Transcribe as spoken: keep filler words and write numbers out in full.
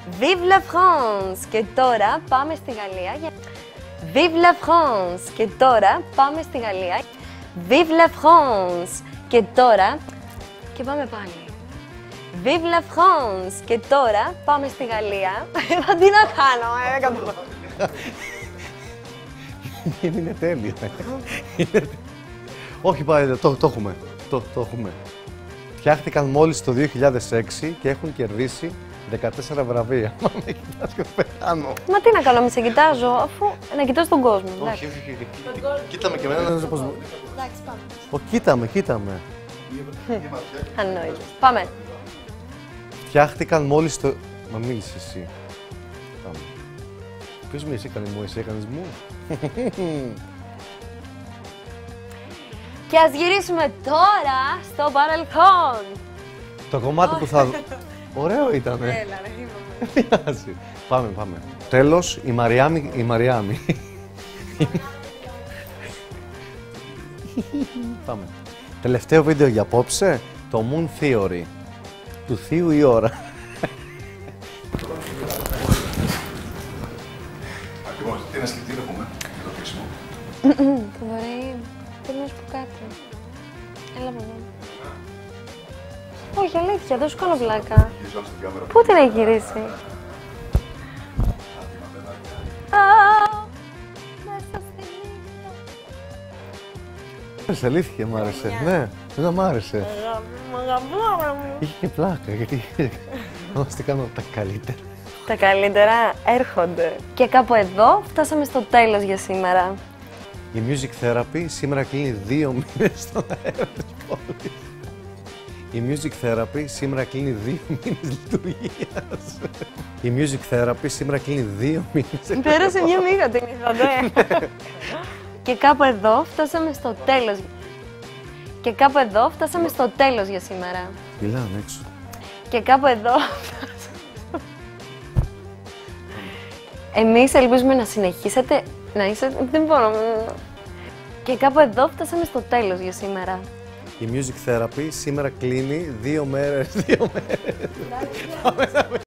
Vive la France! Και τώρα πάμε στη Γαλλία για... Vive la France! Και τώρα πάμε στη Γαλλία. Vive la France! Και τώρα... Και πάμε πάλι. Vive la France! Και τώρα πάμε στη Γαλλία. Τι να κάνω, ε, δεν κατάλαβα. Είναι τέλειο. Όχι πάλι, το, το έχουμε. Το, το έχουμε. Φτιάχτηκαν μόλις το δύο χιλιάδες έξι και έχουν κερδίσει δεκατέσσερα βραβεία. Μα με κοιτάς και πεθάνω. Μα τι να κάνω, μη σε κοιτάζω, αφού να κοιτάς τον κόσμο. Όχι, όχι, όχι. Κοίτα με και εμένα να δεις πώς... Εντάξει, πάμε. Ω, κοίτα με, κοίτα με. Ανόητο. Πάμε. Φτιάχτηκαν μόλις το... Μα μίλησε εσύ. Πάμε. Ποιος μου εσύ έκανε μου, εσύ έκανες μου. Και ας γυρίσουμε τώρα στο παρελθόν. Το κομμάτι που θα... Ωραίο ήτανε. Έλα, ρε, είπαμε. Πάμε, πάμε. Τέλος, η Μαριάμι... Η Μαριάμι. Πάμε. Τελευταίο βίντεο για απόψε, το Moon Theory. Του θείου η ώρα. Ακριβώς, τι ένα σκεπτήριο έχουμε, για το κλείσιμο. Μπορεί, θέλω να σου πω κάτι. Έλα από εδώ. Όχι, αλήθεια, δεν σου κάνω πλάκα. Πού την έχει γυρίσει. Μέσα στη νύχτα. Άρεσε, αλήθεια μ' άρεσε. Ναι, δεν μ' άρεσε. Αγαπάρα μου. Είχε και πλάκα, γιατί όμως τι κάνω τα καλύτερα. Τα καλύτερα έρχονται. Και κάπου εδώ φτάσαμε στο τέλος για σήμερα. Η Music Therapy σήμερα κλείνει δύο μήνες στον αέρα της πόλης. Η Music Therapy σήμερα κλείνει δύο μήνες λειτουργίας. Η Music Therapy σήμερα κλείνει δύο μήνες. Πέρασε μια μίγα την είδατε. Και κάπου εδώ φτάσαμε στο τέλος. Και κάπου εδώ φτάσαμε στο τέλος για σήμερα. Μιλάνε έξω. Και κάπου εδώ εμείς ελπίζουμε να συνεχίσετε να είστε... Δεν μπορώ... Και κάπου εδώ φτάσαμε στο τέλος για σήμερα. Η Music Therapy σήμερα κλείνει δύο μέρες. Δύο μέρες.